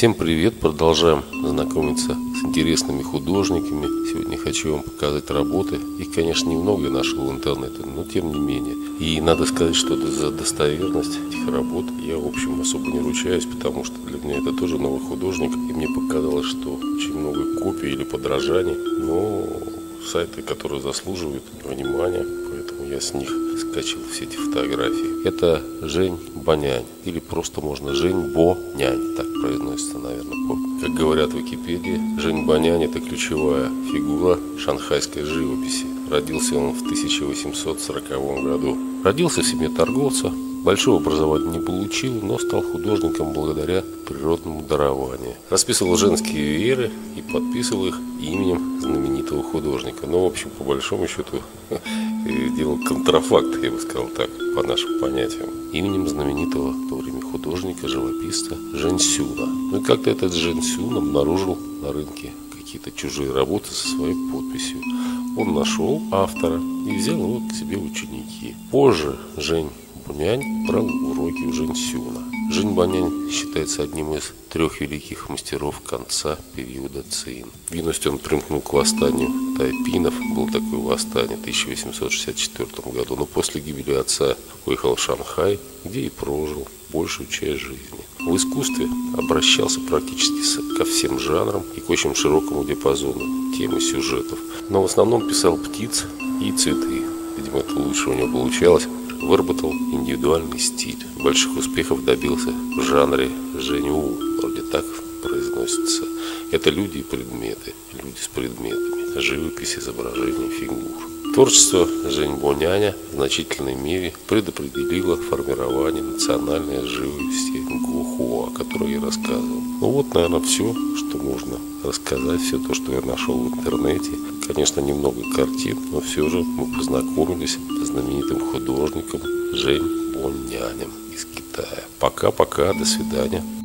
Всем привет! Продолжаем знакомиться с интересными художниками. Сегодня хочу вам показать работы. Их, конечно, немного я нашел в интернете, но тем не менее. И надо сказать, что за достоверность этих работ я, в общем, особо не ручаюсь, потому что для меня это тоже новый художник. И мне показалось, что очень много копий или подражаний, но сайты, которые заслуживают внимания, поэтому я с них скачал все эти фотографии. Это Жень Бонянь, или просто можно Жень Бонянь, так произносится, наверное. Как говорят в Википедии, Жень Бонянь — это ключевая фигура шанхайской живописи. Родился он в 1840 году. Родился в семье торговца. Большого образования не получил, но стал художником благодаря природному дарованию. Расписывал женские вееры и подписывал их именем знаменитого художника. Но, в общем, по большому счету, делал контрафакт, я бы сказал так, по нашим понятиям. Именем знаменитого в то время художника, живописца Жень Сюна. Ну и как-то этот Жень Сюн обнаружил на рынке какие-то чужие работы со своей подписью. Он нашел автора и взял его к себе в ученики. Позже Жень Бонянь брал уроки у Жень Сюна. Жень Бонянь считается одним из трех великих мастеров конца периода Цин. В юности он примкнул к восстанию тайпинов. Было такое восстание в 1864 году. Но после гибели отца уехал в Шанхай, где и прожил большую часть жизни. В искусстве обращался практически ко всем жанрам и к очень широкому диапазону тем и сюжетов. Но в основном писал птиц и цветы. Видимо, это лучше у него получалось. Выработал индивидуальный стиль. Больших успехов добился в жанре Женю, вроде так произносится. Это люди и предметы, люди с предметами, живопись, изображение фигур. Творчество Жень Боняня в значительной мере предопределило формирование национальной живописи Гохуа, о которой я рассказывал. Ну вот, наверное, все, что можно рассказать, все то, что я нашел в интернете. Конечно, немного картин, но все же мы познакомились с знаменитым художником Жень Бонянем из Китая. Пока-пока, до свидания.